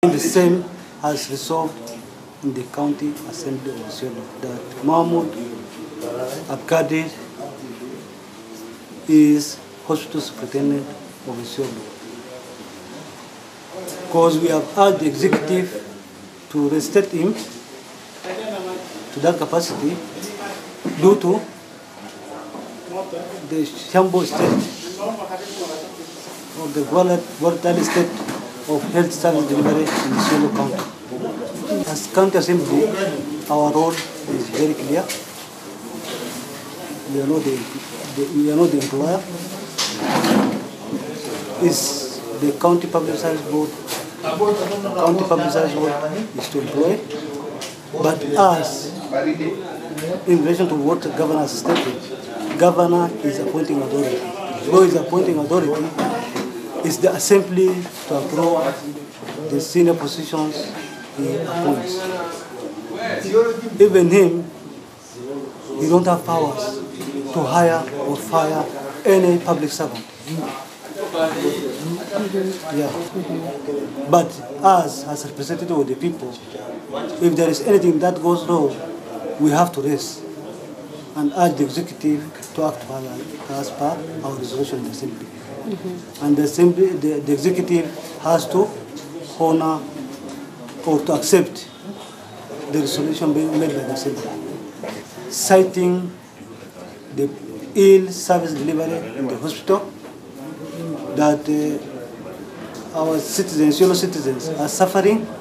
The same has resolved in the County Assembly of Isiolo that Mahmoud Abkadir is Hospital Superintendent of Isiolo. Because we have asked the executive to reinstate him to that capacity due to the shambo state of the volatile state of health service delivery in Isiolo County. As County Assembly, our role is very clear. We are not the employer. It's the County Public Service Board. The County Public Service Board is to employ, but us, in relation to what the governor has stated, governor is appointing authority. Who is appointing authority is the assembly to approve the senior positions he appoints. Even him, he don't have powers to hire or fire any public servant. Yeah. But us, as representative of the people, if there is anything that goes wrong, we have to raise and urge the executive to act as per our resolution in the assembly. And the assembly, the executive has to honor or to accept the resolution being made by the assembly, citing the ill service delivery in the hospital, that our citizens, Isiolo citizens, are suffering,